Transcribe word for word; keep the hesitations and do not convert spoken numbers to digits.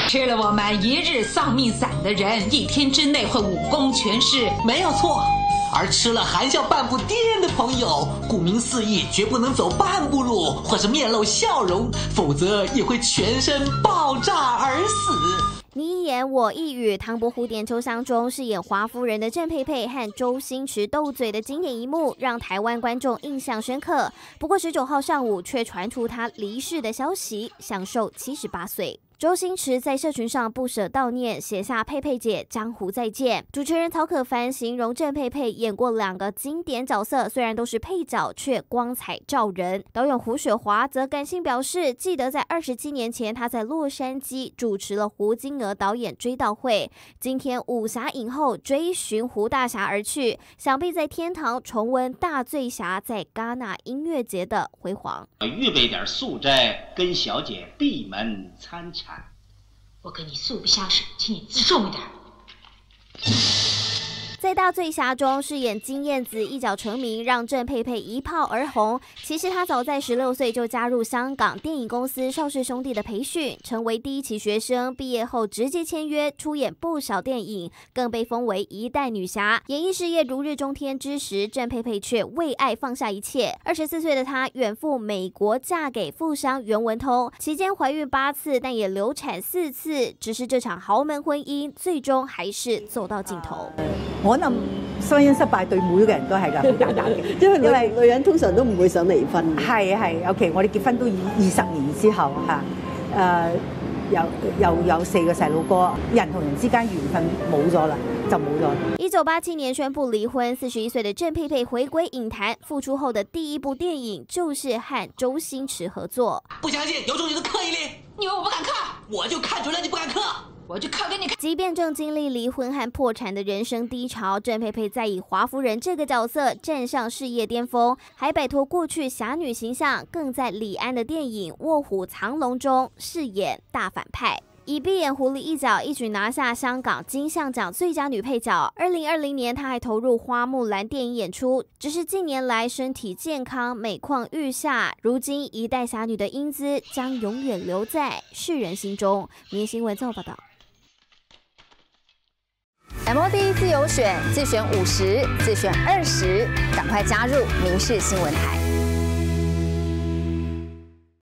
吃了我们一日丧命散的人，一天之内会武功全失， 没有错。而吃了含笑半步癫的朋友，顾名思义，绝不能走半步路或是面露笑容，否则也会全身爆炸而死。 你一言我一语，唐伯虎点秋香中饰演华夫人的郑佩佩和周星驰斗嘴的经典一幕，让台湾观众印象深刻。不过十九号上午却传出他离世的消息，享寿七十八岁。周星驰在社群上不舍悼念，写下佩佩姐江湖再见。主持人曹可凡形容郑佩佩演过两个经典角色，虽然都是配角，却光彩照人。导演胡雪华则感性表示，记得在二十七年前，他在洛杉矶主持了胡金娥导演追悼会。今天武侠影后追寻胡大侠而去，想必在天堂重温大醉侠在戛纳音乐节的辉煌。 预备点素斋，跟小姐闭门参禅。 我跟你素不相识，请你自重一点。 在大醉侠中饰演金燕子一脚成名，让郑佩佩一炮而红。其实她早在十六岁就加入香港电影公司邵氏兄弟的培训，成为第一期学生。毕业后直接签约，出演不少电影，更被封为一代女侠。演艺事业如日中天之时，郑佩佩却为爱放下一切。二十四岁的她远赴美国，嫁给富商袁文通，期间怀孕八次，但也流產四次。只是这場豪門婚姻最終還是走到盡頭。 可能婚姻失敗對每個人都係㗎，好簡單嘅。 因為因為女人通常都唔會想離婚。 係係 ，OK， 我哋結婚都二十年之後嚇，誒、呃、又又有四個細路哥，人同人之間緣分冇咗啦，就冇咗。 一九八七年宣布離婚，四十一歲的鄭佩佩回歸影壇，復出後的第一部電影就是和周星馳合作。 不相信，有種你的刻意力， 你以為我不敢看？ 我就看出來你不敢刻。 我就靠给你看。 即便正經歷離婚和破產的人生低潮，鄭佩佩在以華夫人這個角色站上事業巔峰，還擺脫過去俠女形象，更在李安的電影《臥虎藏龍》中飾演大反派。以閉眼狐狸一角一舉拿下香港金像獎最佳女配角。二零二零年，她還投入花木蘭電影演出。只是近年來身體健康，每況愈下。如今一代俠女的英姿將永遠留在世人心中。明眼新聞綜合報道。 M O D 自由選，自選五十，自選二十，趕快加入民視新聞台。